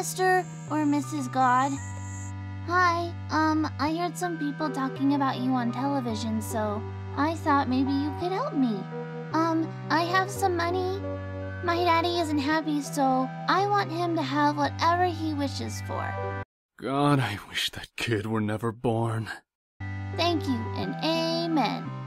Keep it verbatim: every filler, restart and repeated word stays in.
Mister or Missus God? Hi, um, I heard some people talking about you on television, so I thought maybe you could help me. Um, I have some money. My daddy isn't happy, so I want him to have whatever he wishes for. God, I wish that kid were never born. Thank you, and amen.